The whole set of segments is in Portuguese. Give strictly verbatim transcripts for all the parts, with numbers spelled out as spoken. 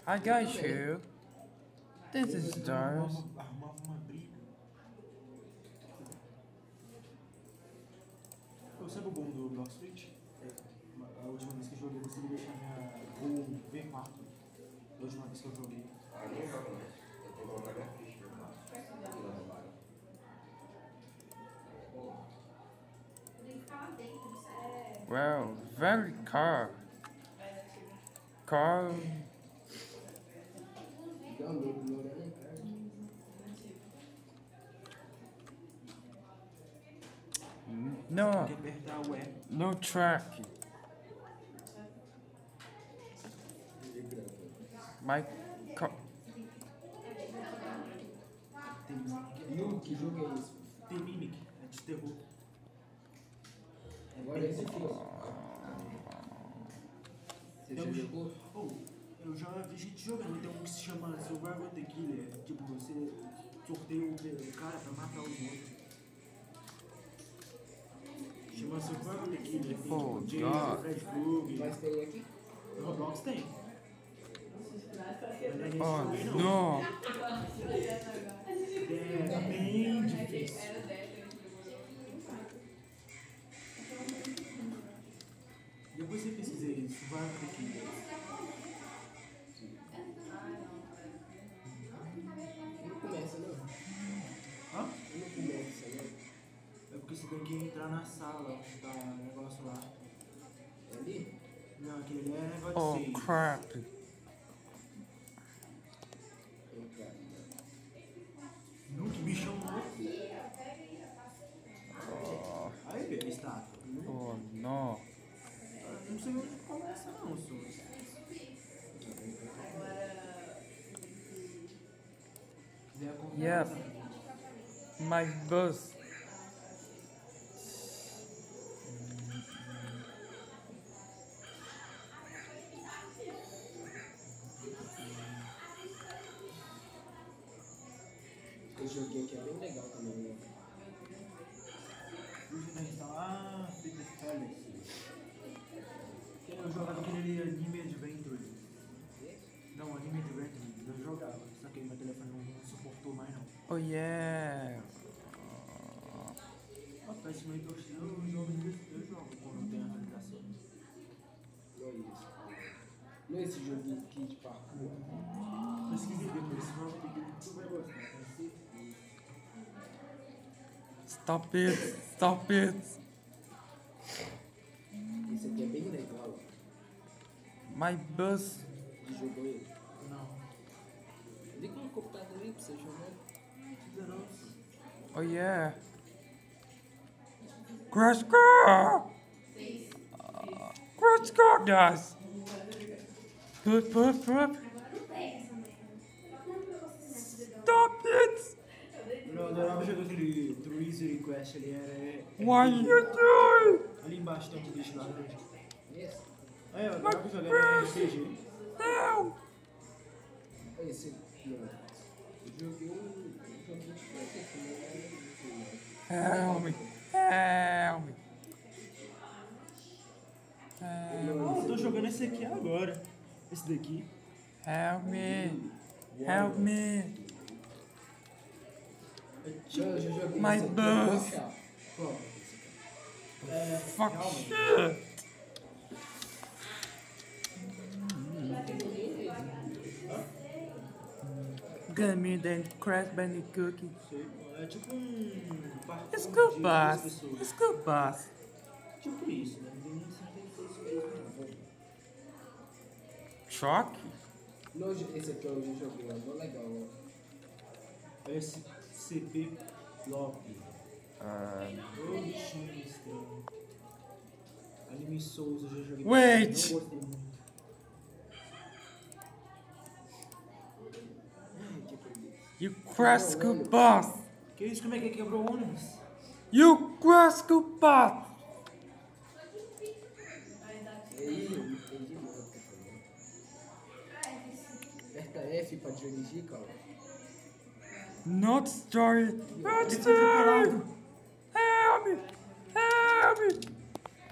I got you. This is Stars. Arrumava uma briga. Eu sabe o bom do Block Street? É, a última vez que eu joguei, eu consegui deixar minha Gol V quatro. A última vez que eu joguei. Ah, nem jogo mais. Eu tô colocando minha ficha. Well, very car. Car. No, Tem que apertar o E. no track. My car. Viu? Que jogo é esse? Tem Mimic, é de terror. Agora é esse filme. Você já jogou? Oh, eu já vi gente jogando, tem um que se chama Survival the Killer. Tipo, você sorteia o cara pra matar os outros. Chama Survival the Killer. Tem Oh, tipo Jason, God. Fred Krueger. Mas tem aqui? No Roblox tem. Mas não é nesse Oh jogo aí, não. no. É bem difícil. Depois você pesquisa aí, Survival the Killer. Não começa, não. Hã? Não começa, não. É porque você tem que entrar na sala onde tá o negócio lá. É ali? Não, aquele ali é negócio Oh de save. crap. Entrar. Não, que bichão louco. Oh, Aí, velho, a estátua. oh no. Eu não sei onde começa, não, senhor. Quiser acompanhar, Yep. My bus. Esse joguinho aqui é bem legal também, né? Deixa eu instalar Peter Palace. Eu jogava aquele anime Adventure. Não, anime Adventure, eu jogava. Só que meu telefone não suportou mais, não. Oh yeah. Ó, parece meio que eu eu jogo, eu jogo quando tem atualização. Não é isso. Não é esse joguinho aqui de parkour. Pesquisei depois, senão tu vai gostar, tem certeza. Stop it. Stop it. Esse aqui é bem legal. My bus. De jogo ele. Não, Liga no computador aí pra você jogar. não precisa não. Oh yeah. Crash car. Uh, Crash car, guys. Put, put, put. Stop it. Eu adorava jogar aquele Trees Request ali, era... What you doing? Ali embaixo tem um bicho lá grande. Esse? Aí, eu adorava jogar R P G. Não. Esse aqui, ó. Eu joguei um um joguinho de PlayStation, né? Help me. Help me. Ah, eu tô jogando esse aqui agora. Esse daqui. Help me. Help me. Já, eu já joguei My esse aqui, bus. ó. Qual? É, Fuck realmente. shit. Gummy then Crash Bandicoot. Sei, é tipo um parkour It's de good duas bus. pessoas. It's good bus. Tipo isso, né? Não tem nem certeza se é isso mesmo, Truck? Não, esse aqui eu já joguei, é mó legal, ó. não. S C P Lobby. Uh, Ô, bichinho estranho. Anime Souls eu já joguei. Wait. Não gostei muito. Ai, que preguiça. you crash good bus. Que isso? Como é que quebrou o ônibus? You crash good bus. Aí, eu não entendi nada que tá falando. Aperta F pra dirigir, cara. Not story. Not Ele foi story. atropelado. Help me. Help me.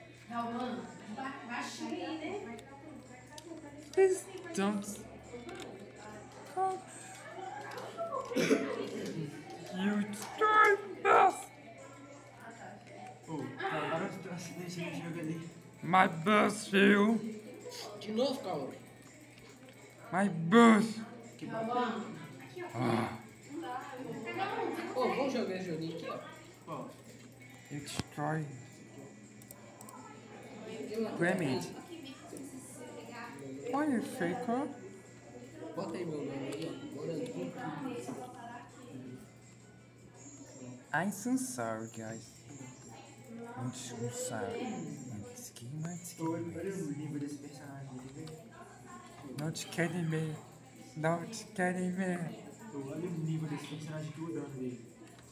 Não, mano, ba- baixinho aí, né? Please don't. You destroyed bus! Ô, acabaram de ter um acidente no jogo ali. My bus, Phil! De novo, calma. My bus! Que bateu. Ah, Ô, vamos jogar esse joguinho aqui, ó. Ó, you destroyed. Eu- Grammy. Olha, faker. Bota aí meu nome aí, ó. Bora aqui. I'm so sorry, guys. I'm so sorry. It's kidding me, it's tô kidding me. olha o nível desse personagem ali, velho. Not kidding me. Not kidding me. Ô, olha o nível desse personagem que o dano dele.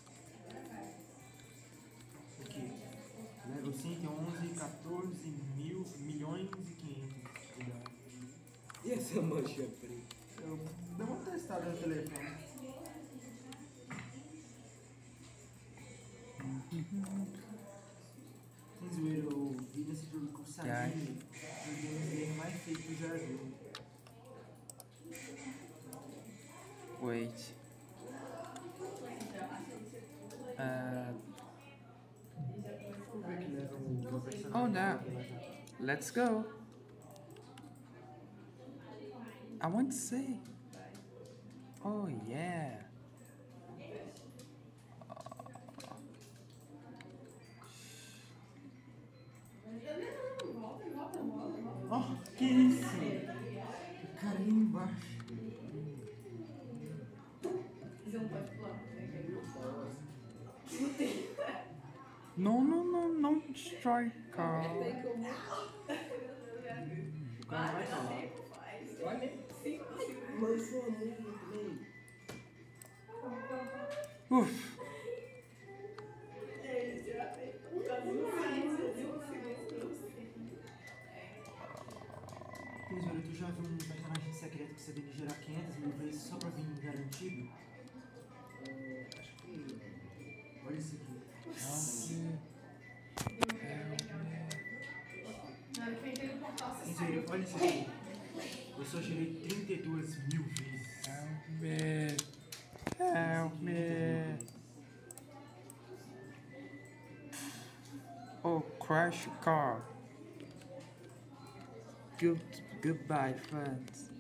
Aqui. Level cento e onze, quatorze mil, milhões e quinhentos de dano. E essa mancha preta? Eu dei uma testada no telefone. Sem zoeira, eu vi nesse jogo que eu saí. Ai. Joguei no game mais feito que eu já vi. Wait. Uh, Vamos ver que level o meu personagem. Oh, no. Let's go. I want to see. Oh, yeah. Ó, que isso? O cara ali embaixo. No, no, no, no destroy car. O cara vai falar. Olha. Lançou a mão também. Uf. Tesouro, tu já viu um personagem secreto que você tem que gerar quinhentas mil vezes só pra vir garantido? Ah, acho que. Olha isso aqui. Tesouro, olha isso aqui. Eu só gerei trinta e duas mil vezes. Help me. Help me. Oh, crash car. Good, goodbye, friends.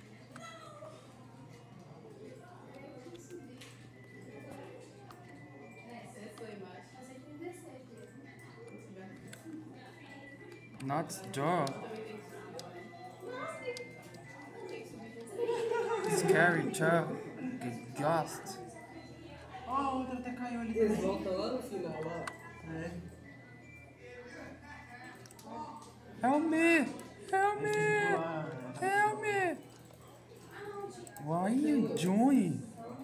Not door. Scary child. Ghost. Ó, a outra até caiu ali Eles também. voltam lá no final, lá. É. Help me! Help Eles me! ficam lá. Help me! What are you doing?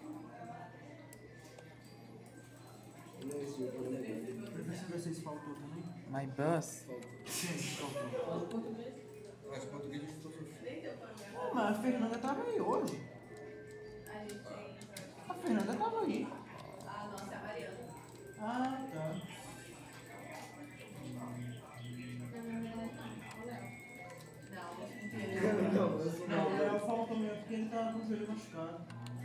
Não, esse jogo é legal. Pra ver se vocês faltou também. My bus. Sim, faltou. Fala português. Mas português de professor. Ah, mas a Fernanda tava aí hoje. A Fernanda tava aí. Ah, tá. Não, eu sou Não, o não. Léo faltou mesmo porque ele tava com o joelho machucado.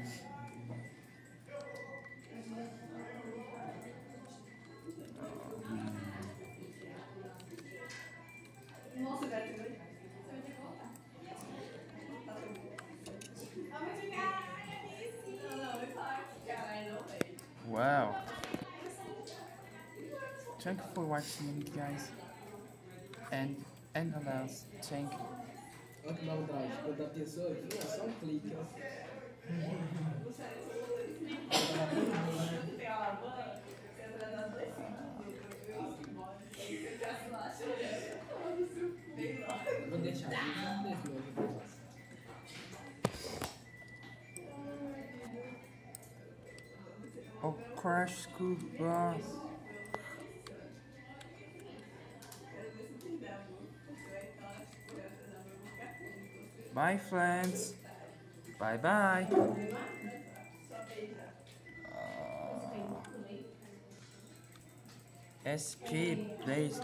Nossa, cara, você vai ter que voltar. Não, não, é claro. Caralho, não veio. Wow. Thank you for watching, guys. And and else, thank you. Olha que maldade. Quando a pessoa aqui, é só um clique, ó. Tem uma lavanda, você entra nas dois segundos. E você já se lá chorando. Bem lá. Eu vou deixar aqui, só desse meu. Oh, crash school bus. Bye, friends. Bye bye. S P, please.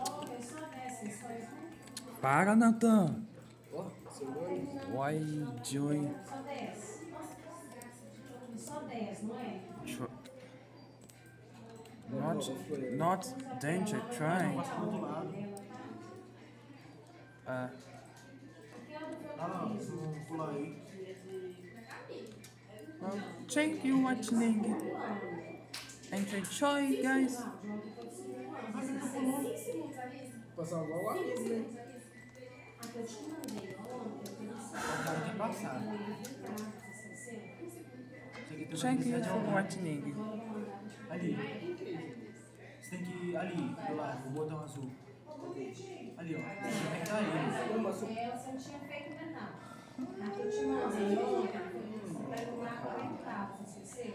Para, Nathan. Ó, seu nome. Why you doing? só dez, não é? Tr- not, not danger, trying. Passa pro outro lado. Uh, Ah, vamos pular aí. well, thank you watching. And enjoy, guys. Passar igual lá, né? A que eu te mandei ontem, eu O cara tem que passar. Isso aqui tem Thank you for watching. Ali. Você tem que ir ali, do lado, o botão azul. Ali, ó. Você tem que apertar ele. Você não tinha feito ainda não. A que eu te mandei ontem, você pega o mapa conectado, você esqueceu?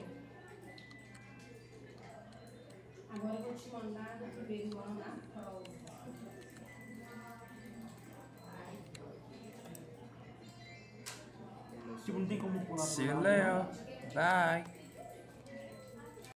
Agora eu vou te mandar do primeiro ano na prova. Tipo, não tem como pular pro See you lado. later. Bye.